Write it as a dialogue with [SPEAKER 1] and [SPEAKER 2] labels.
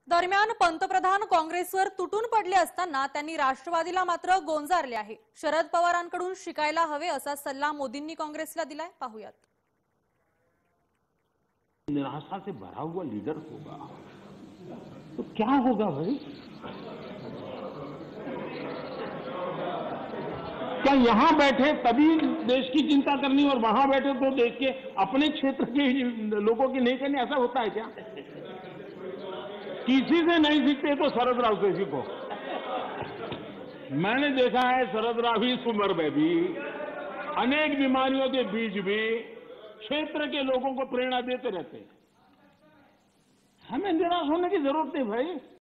[SPEAKER 1] दरम्यान पंतप्रधान काँग्रेसवर तुटून पडले असताना त्यांनी राष्ट्रवादीला मात्र गोंजारले आहे। शरद पवारांकडून शिकायला हवे असा सल्ला मोदींनी काँग्रेसला दिलाय। पाहूयात।
[SPEAKER 2] निराशा से भरा हुआ लीडर होगा तो क्या होगा भाई? क्या यहां बैठे तभी देश की चिंता करनी और वहां बैठे तो देश के अपने क्षेत्र के लोगों की नहीं करनी, ऐसा होता है क्या? किसी से नहीं सीखते तो शरद राव से सीखो। मैंने देखा है शरद राव इस उम्र में भी अनेक बीमारियों के बीच भी क्षेत्र के लोगों को प्रेरणा देते रहते हैं। हमें निराश होने की जरूरत नहीं भाई।